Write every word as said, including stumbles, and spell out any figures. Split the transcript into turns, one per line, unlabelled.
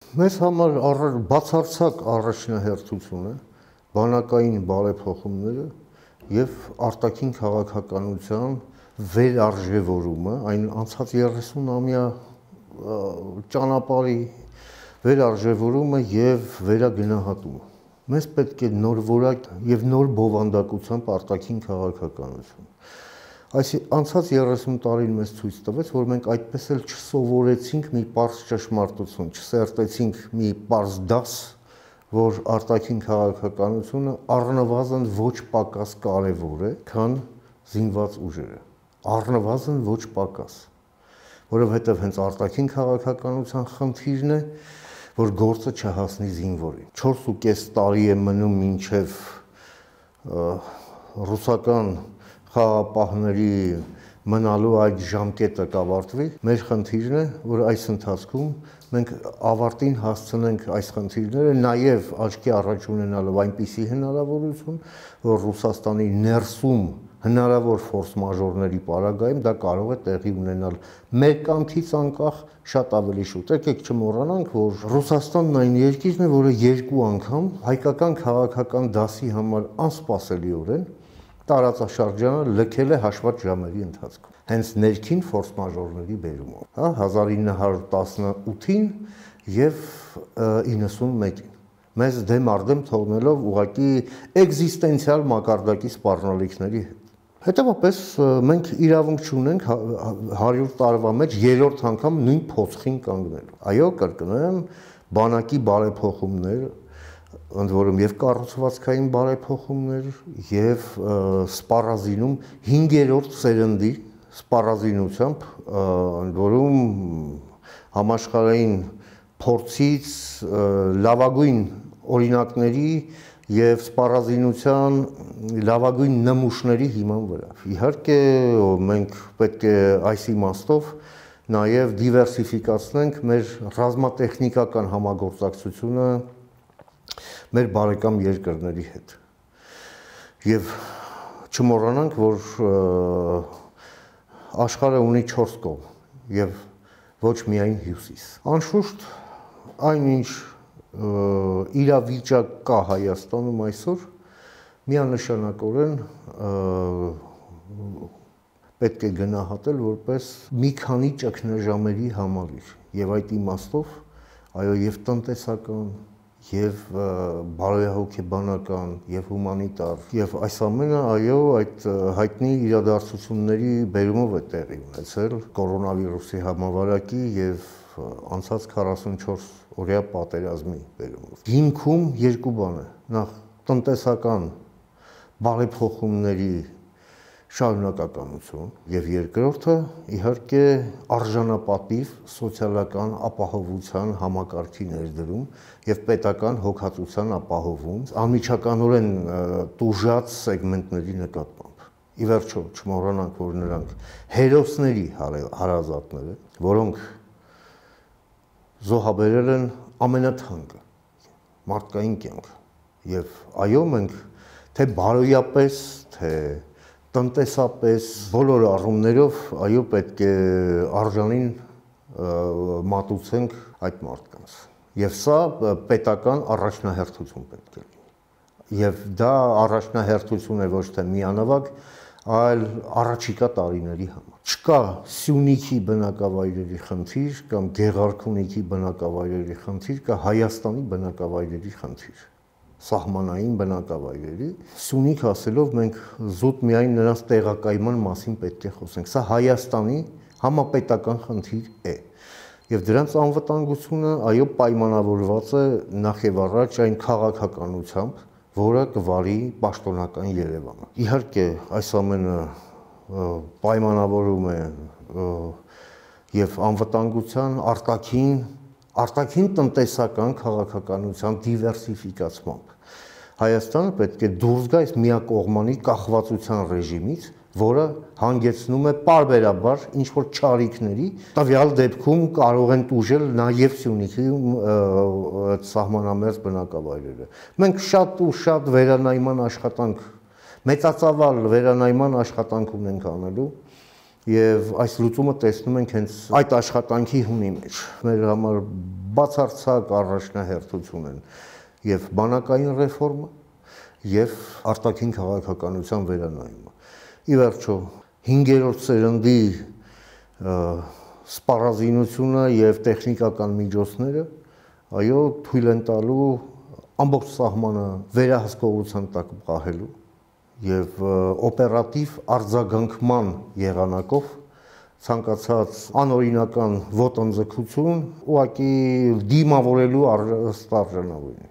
Մեզ համար բացարձակ առաջնահերթությունը բանակային բարեփոխումները եւ արտաքին քաղաքականության վերարժևորումը, այն անցած երեսուն-ամյա ճանապարհի վերարժևորումը եւ վերագնահատումը։ Մեզ պետք է նոր որակ եւ նոր բովանդակությամբ արտաքին քաղաքականություն։ Այս անցած երեսուն տարին մեզ ցույց տվեց, որ մենք այդպես էլ չսովորեցինք մի պարզ ճշմարտություն, չսերտեցինք մի պարզ դաս, որ արտաքին քաղաքականությունը առնվազն ոչ պակաս կարևոր է, քան զինված ուժերը։ Առնվազն ոչ պակաս, որովհետև հենց արտաքին քաղաքականության խնդիրն է, որ գործը չհասնի զինվորին։ չորս ու կես տարի է մնում մինչև ռուսական խաղապահների մնալու այդ ժամկետը կավարտվի, մեր խնդիրն է, որ այս ընթացքում մենք ավարտին հասցնենք այս խնդիրները, նաև աչքի առաջ ունենալով այնպիսի հնարավորություն, որ Ռուսաստանի ներսում հնարավոր ֆորս մաժորների պարագայում դա կարող է տեղի ունենալ մեր կամքից անկախ շատ ավելի շուտ։ Եկեք չմոռանանք, որ Ռուսաստանն այն երկիրն է, որը երկու անգամ հայկական քաղաքական դասի համար անսպասելիորեն տարածաշրջանը լքել է հաշված ժամերի ընթացքում։ Հենց ներքին ֆորս մաժորների բերումով, հա, հազար ինը հարյուր տասնութին եւ իննսունմեկին։ Մեզ դեմ արդեմ թողնելով ուղղակի էկզիստենցիալ մակարդակի սպառնալիքների հետ։ Հետևաբար մենք իրավունք չունենք հարյուր տարվա մեջ երրորդ անգամ նույն փոცხին կանգնելու։ Այո, կրկնեմ, բանակի բարեփոխումներ, ընդ որում եւ կառուցվածքային բարեփոխումներ եւ սպառազինում հինգերորդ սերնդի սպառազինությամբ, ընդ որում համաշխարհային փորձից լավագույն օրինակների եւ սպառազինության լավագույն նմուշների հիման վրա։ Իհարկե, մենք պետք է այս իմաստով նաեւ դիվերսիֆիկացնենք մեր ռազմատեխնիկական համագործակցությունը մեր բարեկամ երկրների հետ։ Եվ չմոռանանք, որ աշխարհը ունի չորս կողմ եւ ոչ միայն հյուսիս։ Անշուշտ, այնինչ իրավիճակ կա Հայաստանում այսօր, միանշանակորեն պետք է գնահատել որպես մի քանի ճգնաժամերի համալիր եւ այդ իմաստով, այո, եւ տնտեսական, եւ բարոյահոգեբանական, եւ հումանիտար, եւ այս ամենը, այո, այդ հայտնի իրադարձությունների բերումով է տեղի ունեցել կորոնավիրուսի համավարակի եւ անցած քառասունչորս օրյա պատերազմի բերումով։ Հիմքում երկու բան է. նախ տնտեսական բարեփոխումների շարունակականություն եւ երկրորդը իհարկե արժանապատիվ սոցիալական ապահովության համակարգի ներդրում եւ պետական հոգացության ապահովում անմիջականորեն տուժած սեգմենտների նկատմամբ։ Ի վերջո չմոռանանք, որ նրանք հերոսների հարազատներ են, որոնք զոհաբերել են ամենաթանկը մարդկային կյանքը։ Եվ այո, մենք թե բարոյապես, թե տնտեսապես բոլոր առումներով այո պետք է արժանին մատուցենք այդ մարդկանց։ Եվ սա պետական առաջնահերթություն պետք է լինի։ Եվ դա առաջնահերթություն է ոչ թե միանավագ, այլ առաջիկա տարիների համար։ Չկա Սյունիքի բնակավայրերի խնդիր կամ Գեղարքունիքի բնակավայրերի խնդիր, կա Հայաստանի բնակավայրերի խնդիր։ Սահմանային բնակավայրերի, Սյունիք ասելով մենք զուտ միայն նրանց տեղակայման մասին պետք է խոսենք։ Սա Հայաստանի համապետական խնդիր է։ Եվ դրանց անվտանգությունը այո պայմանավորված է նախ եւ առաջ այն քաղաքականությամբ, որը կվարի պաշտոնական Երևանը։ Իհարկե, այս ամենը պայմանավորում է եւ անվտանգության արտաքին արտաքին տնտեսական քաղաքականության դիվերսիֆիկացմամբ Հայաստանը պետք է դուրս գա այս միակողմանի կախվածության ռեժիմից, որը հանգեցնում է պարբերաբար ինչ-որ չարիքների, տվյալ դեպքում կարող են տուժել նաև Սյունիքի սահմանամերձ բնակավայրերը։ Մենք շատ ու շատ վերանայման աշխատանք, մեծածավալ վերանայման աշխատանք ունենք անելու, Եվ այս լուծումը տեսնում ենք հենց այդ աշխատանքի հունի մեջ։ Մեր համար բացարձակ առաջնահերթություն են եւ բանակային ռեֆորմը եւ արտաքին քաղաքականության վերանայումը։ Ի վերջո, հինգերորդ սերնդի սպառազինությունը եւ տեխնիկական միջոցները, այո, թույլ են տալու ամբողջ սահմանը վերահսկողության տակ պահելու եւ օպերատիվ արձագանքման եղանակով ցանկացած անօրինական ոտնձգություն ուղղակի դիմավորելու արժանավորություն։